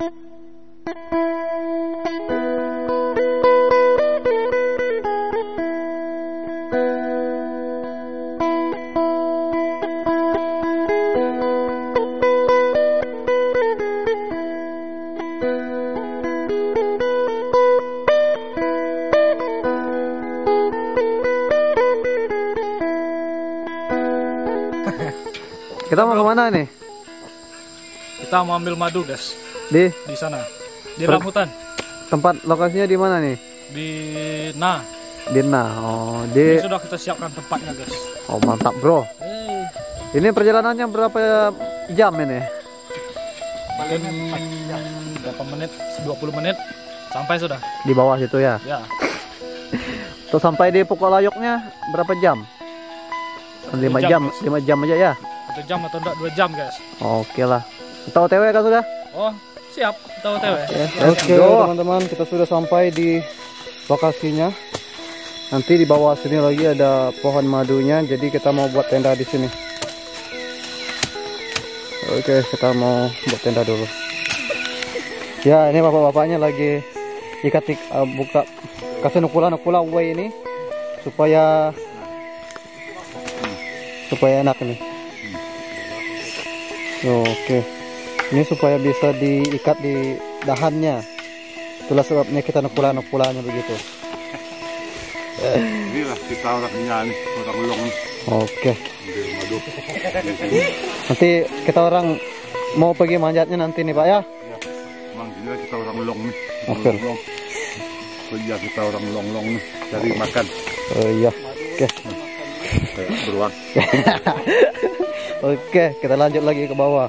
Kita mau kemana nih? Kita mau ambil madu, guys. Di sana, di rambutan. Tempat lokasinya di mana nih? Di Nah. Di Nah. Oh, di. Ini sudah kita siapkan tempatnya, guys. Oh, mantap, bro. Ini perjalanannya berapa jam ini? Paling berapa menit? 20 menit sampai sudah. Di bawah situ ya? Ya. Terus sampai di Pukallayoknya berapa jam? 5 jam, 5 jam aja ya? 1 jam atau enggak 2 jam, guys. Oke lah. Kita OTW kan sudah? Oh, siap. Kita OTW. Oke, teman-teman, kita sudah sampai di lokasinya. Nanti di bawah sini lagi ada pohon madunya, jadi kita mau buat tenda di sini. Oke, kita mau buat tenda dulu. Ya, ini bapak-bapaknya lagi buka kasih nukula way ini supaya enak nih. Oke, ini supaya bisa diikat di dahannya. Itulah sebabnya kita nukula-nukulanya begitu. Inilah kita orangnya nih, orang long. Oke. Nanti kita orang mau pergi manjatnya nanti nih Pak ya. Ya, emang inilah kita orang long nih. Oke. Kerja kita orang long nih, cari makan. Iya. Oke. Beruang. Oke, kita lanjut lagi ke bawah.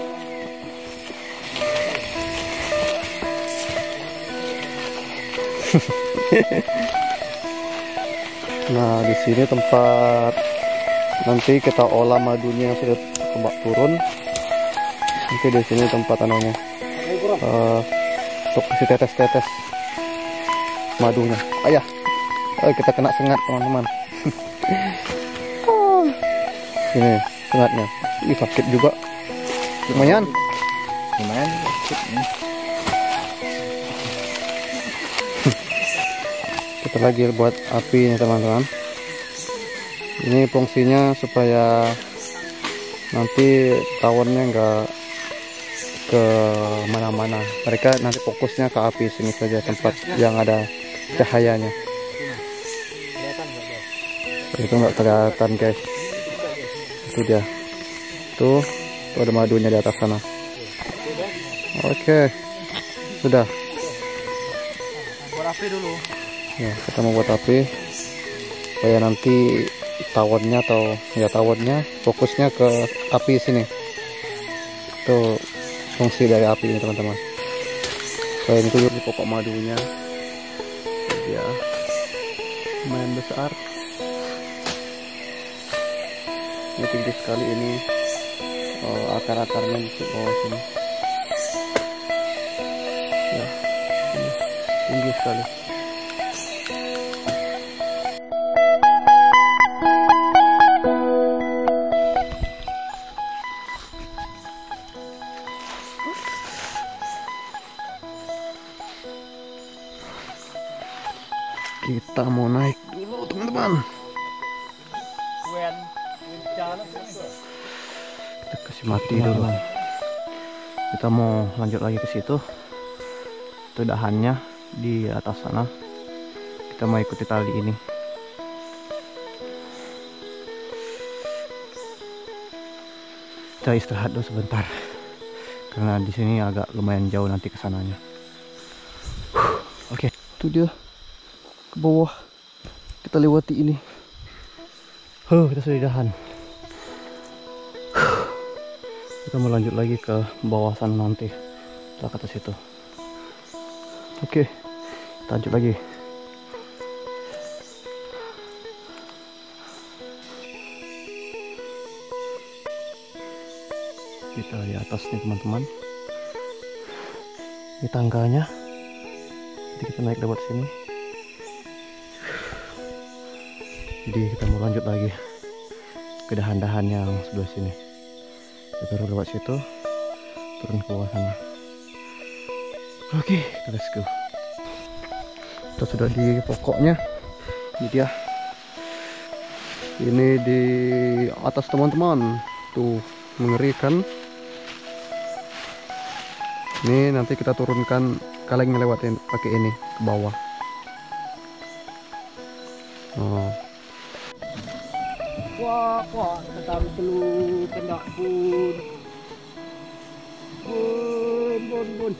Nah, di sini tempat nanti kita olah madunya yang sudah kebak turun. Nanti di sini tempat anunya untuk isi tetes-tetes madunya. Ayah, kita kena sengat teman-teman. Ini sengatnya, sakit juga. Lumayan sakit. Kita lagi buat api nih teman-teman. Ini fungsinya supaya nanti tawonnya enggak ke mana-mana. Mereka nanti fokusnya ke api sini saja, tempat yang ada cahayanya. Itu enggak kelihatan guys. Itu dia. Tuh ada madunya di atas sana. Oke. Sudah. Buat api dulu. Ya, kita mau buat api supaya nanti tawonnya fokusnya ke api sini. Itu fungsi dari api ini teman-teman. Selain itu di pokok madunya ya lumayan besar. Ini tinggi sekali ini, akar-akarnya di bawah sini. Ya, ini tinggi sekali. Kita mau naik dulu teman-teman. Kita kasih mati dulu. Kita mau lanjut lagi ke situ. Itu dahannya di atas sana. Kita mau ikuti tali ini. Kita istirahat dulu sebentar. Karena di sini agak lumayan jauh nanti ke sananya. Oke, itu dia. Ke bawah kita lewati ini. Kita sudah di dahan. Kita mau lanjut lagi ke bawah sana nanti. Kita ke atas itu. Oke, kita lanjut lagi. Kita di atas nih teman-teman. Ini tangganya. Jadi kita naik lewat sini. Jadi kita mau lanjut lagi ke dahan-dahan yang sebelah sini. Kita baru lewat situ, turun ke bawah sana. Oke, let's go. Kita sudah di pokoknya. Ini dia. Ini di atas teman-teman. Tuh, mengerikan. Ini nanti kita turunkan, kalian ngelewatin pakai ini ke bawah. Oh. Wah, tetap telu kendak pun. Bun.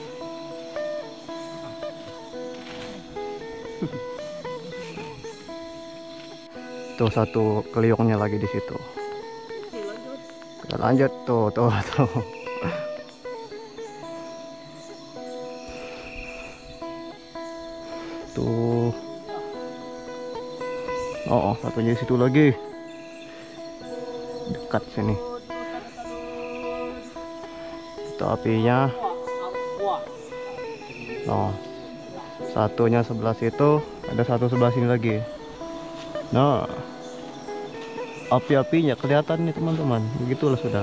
Tuh satu keliungnya lagi di situ. Kita lanjut tuh. Tuh. Oh, satunya di situ lagi. Dekat sini. Itu apinya. Oh. Satunya sebelah situ, ada satu sebelah sini lagi. Nah. Api-apinya kelihatan nih teman-teman. Begitulah sudah.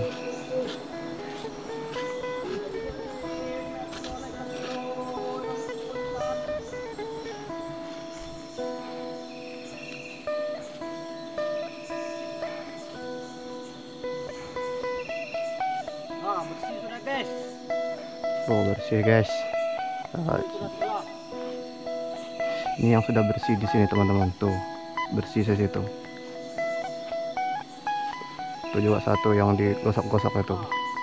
Bersih sudah guys. Oh, bersih guys. Ini yang sudah bersih di sini teman-teman. Tuh, bersih di situ. Tuh juga satu yang digosok-gosok itu.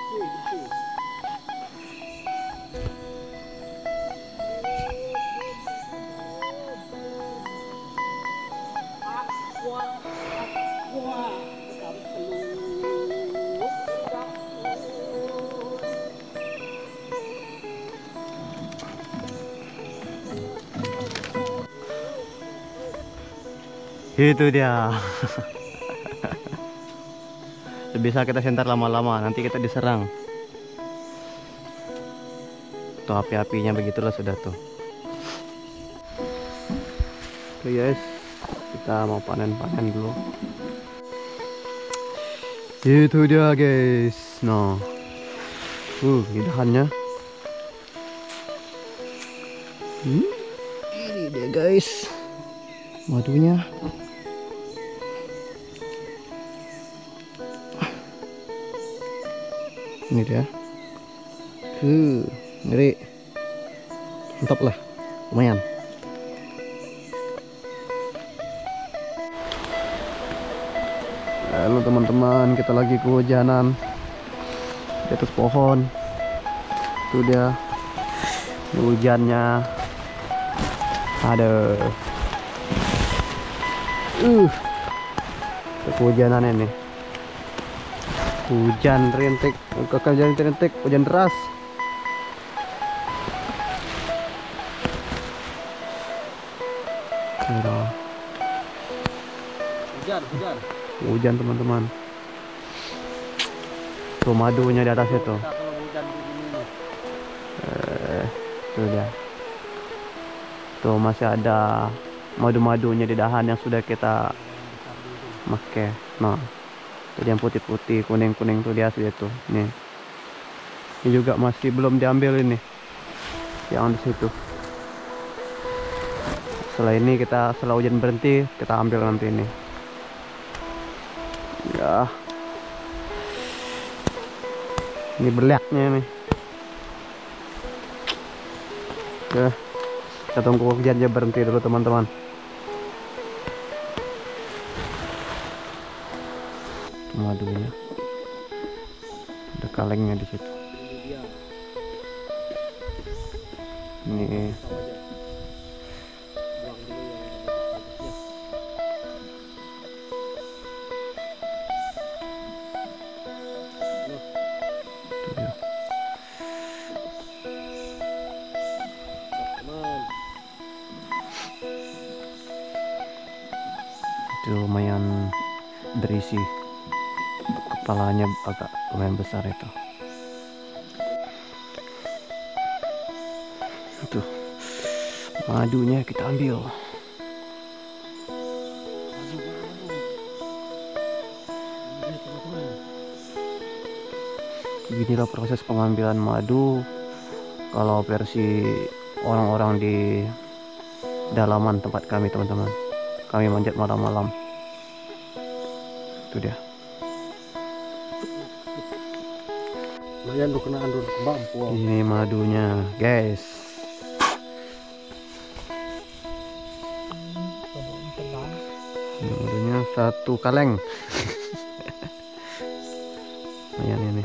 Itu dia. Bisa kita sentar lama-lama, nanti kita diserang. Tuh api-apinya begitulah sudah tuh. Oke guys, kita mau panen-panen dulu. Itu dia guys. Nah, ini dahannya. Ini dia guys, madunya. Ini dia. Ngeri. Mantap lah. Lumayan. Lalu teman-teman, kita lagi kehujanan di atas pohon. Itu dia. Hujannya. Ada. Kehujanan ini. Hujan rintik, hujan deras. Hujan teman-teman. Tuh madunya di atas itu. Tuh dia. Tuh masih ada madu-madunya di dahan yang sudah kita pakai. Nah. Jadi yang putih-putih, kuning-kuning tuh di atas itu. Nih. Ini juga masih belum diambil ini. Yang di situ. Setelah ini setelah hujan berhenti, kita ambil nanti ini. Ya. Ini belaknya nih. Oke. Kita tunggu hujannya berhenti dulu teman-teman. Madunya ada kalengnya di situ. Ini itu lumayan berisi. Kepalanya agak lumayan besar itu. Tuh madunya kita ambil. Beginilah proses pengambilan madu Kalau versi orang-orang di dalaman tempat kami teman-teman, kami manjat malam-malam. Itu dia. Lumayan lu kena andur kembang puang. Ini madunya guys. Ini madunya 1 kaleng. Lumayan ini.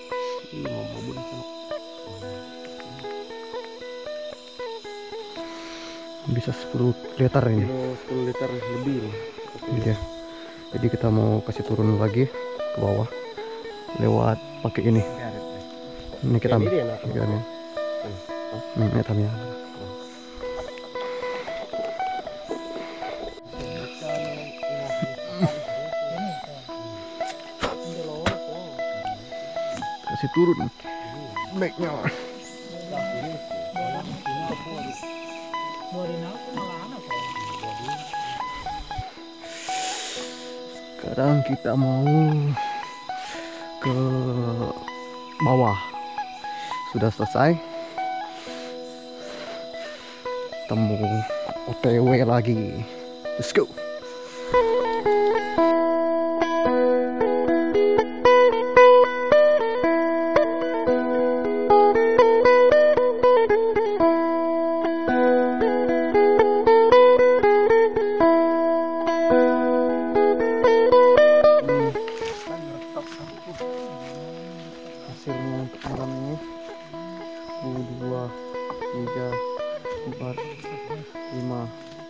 Bisa 10 liter ini. 10 liter lebih. Ini dia. Jadi kita mau kasih turun lagi ke bawah lewat pakai ini. Ini kita ambil. Ini. Ini tamnya. Kasih turun naiknya. Sekarang kita mau ke bawah. Sudah selesai. Temu OTW lagi. Let's go. Hasilnya untuk malam ini 2, 3, 4, 5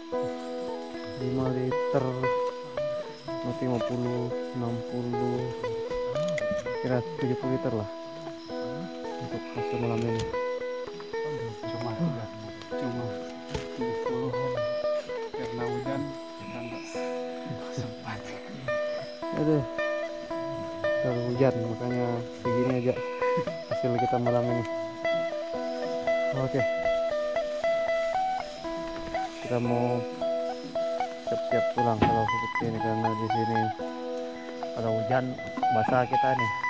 liter, berarti 50, 60, kira 70 liter lah untuk hasil malam ini. Cuma 70 karena hujan kita nggak sempat. Aduh, terlalu hujan, makanya segini aja hasil kita malam ini. Oke, kita mau siap-siap pulang kalau seperti ini karena di sini ada hujan basah kita nih.